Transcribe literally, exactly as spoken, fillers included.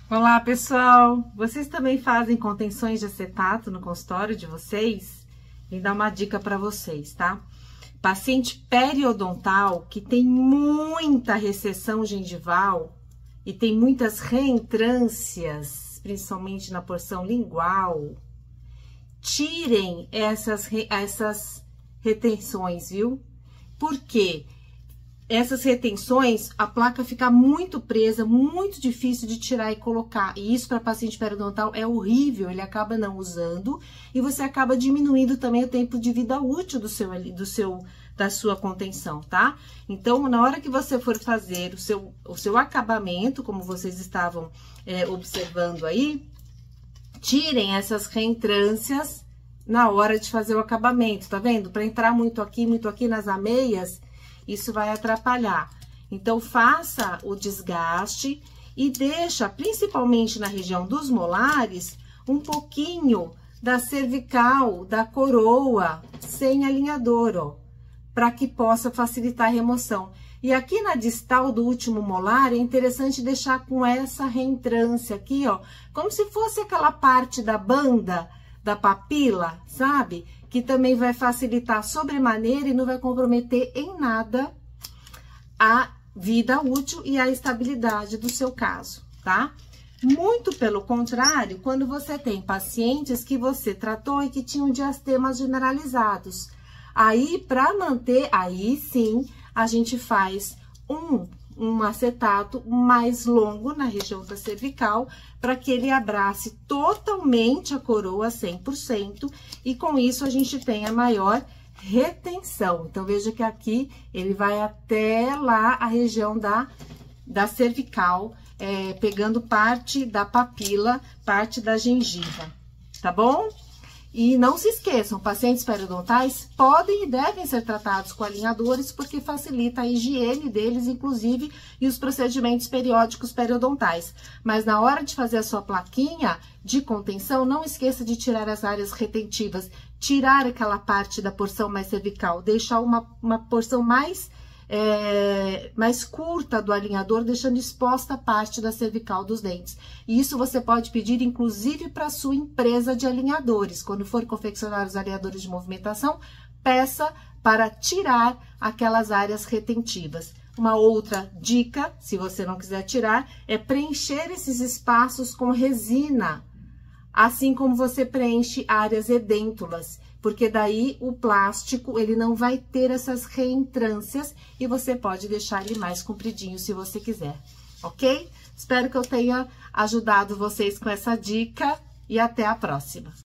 Olá, pessoal! Vocês também fazem contenções de acetato no consultório de vocês? Vou dar uma dica para vocês, tá? Paciente periodontal que tem muita recessão gengival e tem muitas reentrâncias, principalmente na porção lingual, tirem essas, essas retenções, viu? Por quê? Essas retenções, a placa fica muito presa, muito difícil de tirar e colocar. E isso para paciente periodontal é horrível, ele acaba não usando e você acaba diminuindo também o tempo de vida útil do seu, do seu, da sua contenção, tá? Então, na hora que você for fazer o seu, o seu acabamento, como vocês estavam é, observando aí, tirem essas reentrâncias na hora de fazer o acabamento, tá vendo? Para entrar muito aqui, muito aqui nas ameias, isso vai atrapalhar. Então, faça o desgaste e deixa, principalmente na região dos molares, um pouquinho da cervical, da coroa, sem alinhador, ó, para que possa facilitar a remoção. E aqui na distal do último molar, é interessante deixar com essa reentrância aqui, ó, como se fosse aquela parte da banda da papila, sabe? Que também vai facilitar sobremaneira e não vai comprometer em nada a vida útil e a estabilidade do seu caso, tá? Muito pelo contrário, quando você tem pacientes que você tratou e que tinham diastemas generalizados. Aí, para manter, aí sim, a gente faz um, um acetato mais longo na região da cervical, para que ele abrace totalmente a coroa cem por cento e com isso a gente tenha maior retenção. Então, veja que aqui ele vai até lá a região da, da cervical, é, pegando parte da papila, parte da gengiva, tá bom? E não se esqueçam, pacientes periodontais podem e devem ser tratados com alinhadores porque facilita a higiene deles, inclusive, e os procedimentos periódicos periodontais. Mas na hora de fazer a sua plaquinha de contenção, não esqueça de tirar as áreas retentivas, tirar aquela parte da porção mais cervical, deixar uma, uma porção mais... É, mais curta do alinhador, deixando exposta a parte da cervical dos dentes. E isso você pode pedir, inclusive, para a sua empresa de alinhadores. Quando for confeccionar os alinhadores de movimentação, peça para tirar aquelas áreas retentivas. Uma outra dica, se você não quiser tirar, é preencher esses espaços com resina, assim como você preenche áreas edêntulas, porque daí o plástico, ele não vai ter essas reentrâncias e você pode deixar ele mais compridinho se você quiser, ok? Espero que eu tenha ajudado vocês com essa dica e até a próxima.